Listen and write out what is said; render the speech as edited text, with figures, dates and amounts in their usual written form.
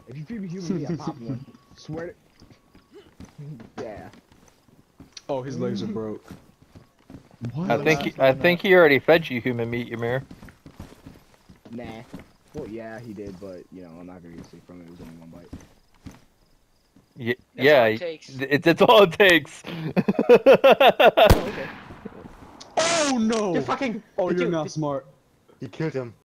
If you feed me human meat, I'm popping one. Swear to... Yeah. Oh, his legs are broke. What? I think he already fed you human meat, Ymir. Nah. Well, yeah, he did, but, you know, I'm not gonna get sick from it. It was only one bite. Yeah, That's all it takes. It's all it takes. Oh, okay. Oh no! You fucking. Oh, Did you're you- not smart. You killed him.